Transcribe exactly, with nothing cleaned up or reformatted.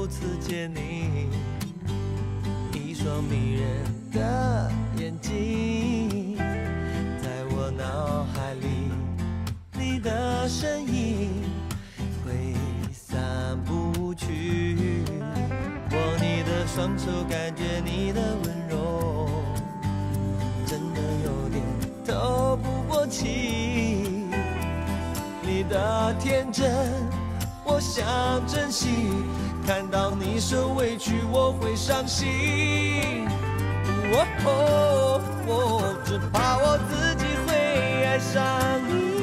此坚定，一双迷人的眼睛，在我脑海里，你的身影挥散不去。握你的双手，感觉你的温柔，真的有点透不过气。你的天真，我想珍惜。看到你受委屈，我会伤心。哦哦哦，只怕我自己会爱上你。